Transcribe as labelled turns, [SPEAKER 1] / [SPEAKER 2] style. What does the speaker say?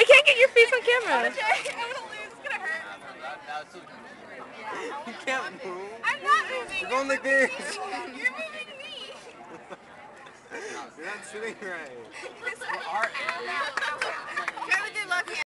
[SPEAKER 1] can't get your face on camera.
[SPEAKER 2] I'm gonna lose. It's gonna hurt.
[SPEAKER 3] You can't move.
[SPEAKER 2] I'm not moving.
[SPEAKER 3] You're going like this.
[SPEAKER 2] You're moving me.
[SPEAKER 3] You're not sitting right.
[SPEAKER 2] Try to do lucky.